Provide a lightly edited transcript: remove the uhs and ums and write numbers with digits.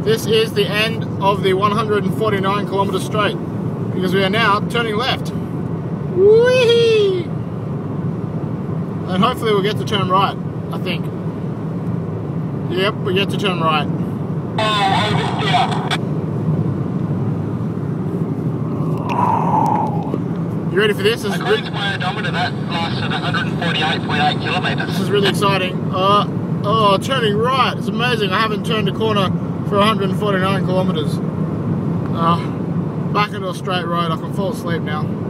this is the end of the 149 kilometer straight, because we are now turning left. Whee! And hopefully we'll get to turn right, I think. Yep, we get to turn right. You ready for this? According to my odometer, that lasted 148.8 kilometres. This is really exciting. Oh, turning right. It's amazing. I haven't turned a corner for 149 kilometres. Back into a straight road. I can fall asleep now.